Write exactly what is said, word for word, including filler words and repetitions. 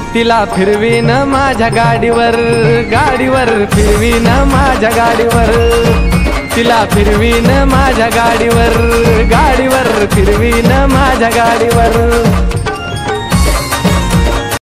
तिला फिरवीन माझ्या गाडीवर गाडीवर फिरवीन माझ्या गाडीवर तिला फिरवीन माझ्या गाडीवर गाडीवर फिरवीन माझ्या गाडीवर